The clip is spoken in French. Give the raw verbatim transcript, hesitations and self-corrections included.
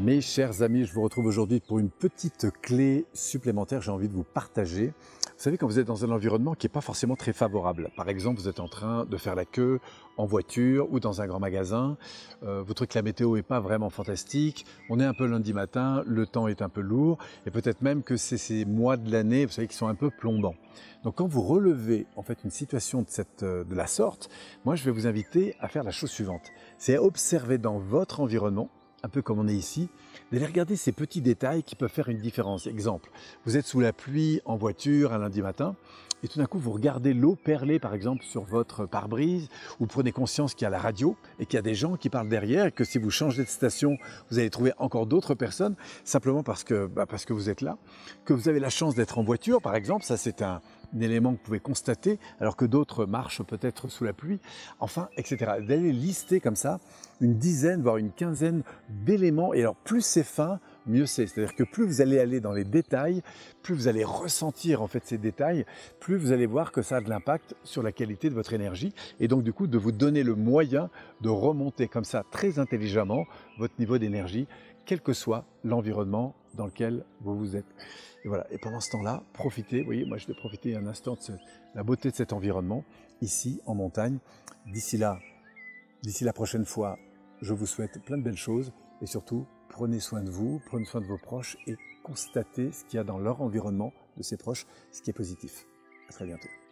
Mes chers amis, je vous retrouve aujourd'hui pour une petite clé supplémentaire que j'ai envie de vous partager. Vous savez, quand vous êtes dans un environnement qui n'est pas forcément très favorable, par exemple, vous êtes en train de faire la queue en voiture ou dans un grand magasin, euh, vous trouvez que la météo n'est pas vraiment fantastique, on est un peu lundi matin, le temps est un peu lourd, et peut-être même que c'est ces mois de l'année, vous savez, qui sont un peu plombants. Donc quand vous relevez en fait une situation de, cette, de la sorte, moi je vais vous inviter à faire la chose suivante. C'est observer dans votre environnement, un peu comme on est ici, d'aller regarder ces petits détails qui peuvent faire une différence. Exemple, vous êtes sous la pluie en voiture un lundi matin et tout d'un coup vous regardez l'eau perler par exemple sur votre pare-brise, ou prenez conscience qu'il y a la radio et qu'il y a des gens qui parlent derrière et que si vous changez de station, vous allez trouver encore d'autres personnes simplement parce que, bah parce que vous êtes là, que vous avez la chance d'être en voiture par exemple, ça c'est un, un élément que vous pouvez constater alors que d'autres marchent peut-être sous la pluie, enfin et cetera. D'aller lister comme ça une dizaine voire une quinzaine d'éléments, et alors plus c'est fin, mieux c'est. C'est-à-dire que plus vous allez aller dans les détails, plus vous allez ressentir en fait ces détails, plus vous allez voir que ça a de l'impact sur la qualité de votre énergie, et donc du coup de vous donner le moyen de remonter comme ça très intelligemment votre niveau d'énergie, quel que soit l'environnement dans lequel vous vous êtes. Et voilà. Et pendant ce temps-là, profitez. Vous voyez, moi je vais profiter un instant de ce, la beauté de cet environnement ici en montagne. D'ici là, d'ici la prochaine fois, je vous souhaite plein de belles choses et surtout, prenez soin de vous, prenez soin de vos proches et constatez ce qu'il y a dans leur environnement de ces proches, ce qui est positif. À très bientôt.